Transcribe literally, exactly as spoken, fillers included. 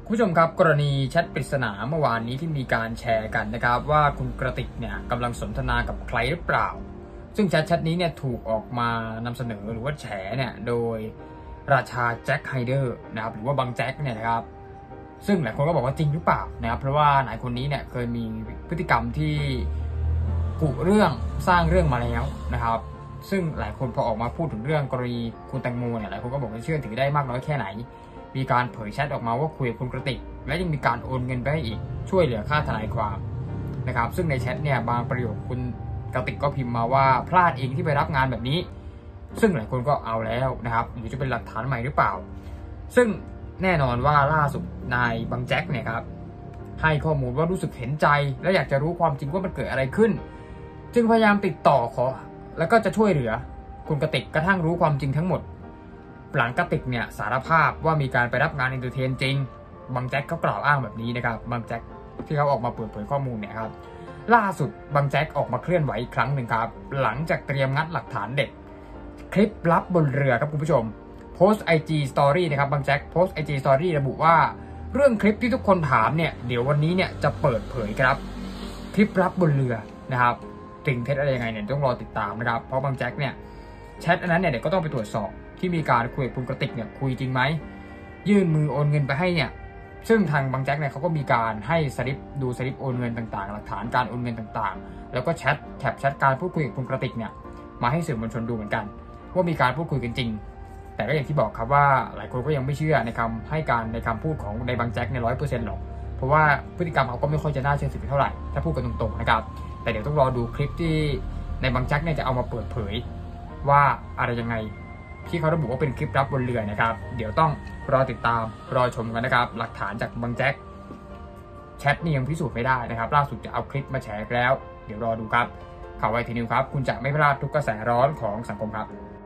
คุณผู้ชมครับกรณีแชทปริศนาเมื่อวานนี้ที่มีการแชร์กันนะครับว่าคุณกระติกเนี่ยกำลังสนทนากับใครหรือเปล่าซึ่งแชทแชทนี้เนี่ยถูกออกมานำเสนอหรือว่าแฉเนี่ยโดยราชาแจ็คไฮเดอร์นะครับหรือว่าบังแจ็คเนี่ยนะครับซึ่งหลายคนก็บอกว่าจริงหรือเปล่านะครับเพราะว่านายคนนี้เนี่ยเคยมีพฤติกรรมที่กุเรื่องสร้างเรื่องมาแล้วนะครับซึ่งหลายคนพอออกมาพูดถึงเรื่องกรณีคุณแตงโมเนี่ยหลายคนก็บอกว่าเชื่อถือได้มากน้อยแค่ไหนมีการเผยแชทออกมาว่าคุยกับคุณกระติกและยังมีการโอนเงินไปให้อีกช่วยเหลือค่าทนายความนะครับซึ่งในแชทเนี่ยบางประโยคคุณกระติกก็พิมพ์มาว่าพลาดเองที่ไปรับงานแบบนี้ซึ่งหลายคนก็เอาแล้วนะครับหรือจะเป็นหลักฐานใหม่หรือเปล่าซึ่งแน่นอนว่าล่าสุดนายบังแจ็คเนี่ยครับให้ข้อมูลว่ารู้สึกเห็นใจและอยากจะรู้ความจริงว่ามันเกิดอะไรขึ้นจึงพยายามติดต่อขอแล้วก็จะช่วยเหลือคุณกระติกกระทั่งรู้ความจริงทั้งหมดหลังกระติกเนี่ยสารภาพว่ามีการไปรับงานเอนเตอร์เทนจริงบังแจ็คเขากล่าวอ้างแบบนี้นะครับบังแจ็คที่เขาออกมาเปิดเผยข้อมูลเนี่ยครับล่าสุดบังแจ็คออกมาเคลื่อนไหวอีกครั้งหนึ่งครับหลังจากเตรียมงัดหลักฐานเด็ดคลิปลับบนเรือครับคุณผู้ชมโพสต์ ไอ จี Story นะครับบังแจ็คโพสต์ ไอ จี Story ระบุว่าเรื่องคลิปที่ทุกคนถามเนี่ยเดี๋ยววันนี้เนี่ยจะเปิดเผยครับคลิปลับบนเรือนะครับจริงเท็จอะไรยังไงเนี่ยต้องรอติดตามนะครับเพราะบังแจ็คเนี่ยแชทอันนั้นเนี่ยเดี๋ยวก็ต้องไปตรวจสอบที่มีการคุยกับคุณกระติกเนี่ยคุยจริงไหมยื่นมือโอนเงินไปให้เนี่ยซึ่งทางบางแจ็คเนี่ยเขาก็มีการให้สลิปดูสลิปโอนเงินต่างๆหลักฐานการโอนเงินต่างๆแล้วก็แชทแคปแชทการพูดคุยกับคุณกระติกเนี่ยมาให้สื่อมวลชนดูเหมือนกันว่ามีการพูดคุยกันจริงแต่ก็อย่างที่บอกครับว่าหลายคนก็ยังไม่เชื่อในคำให้การในคำพูดของในบางแจ็คเนี่ยร้อยเปอร์เซ็นต์หรอกเพราะว่าพฤติกรรมเขาก็ไม่ค่อยจะน่าเชื่อถือเท่าไหร่ถ้าพูดกันตรงๆนะครับแต่เดี๋ยวต้องรอดูคลิปที่ในบางแจ็คเนี่ยจะเอามาเปิดเผยว่าอะไรยังไงที่เขาระบุว่าเป็นคลิปลับบนเรือนะครับเดี๋ยวต้องรอติดตามรอชมกันนะครับหลักฐานจากบังแจ็คแชทนี่ยังพิสูจน์ไม่ได้นะครับล่าสุดจะเอาคลิปมาแชร์แล้วเดี๋ยวรอดูครับข่าวไวทีนิวครับคุณจะไม่พลาดทุกกระแสร้อนของสังคมครับ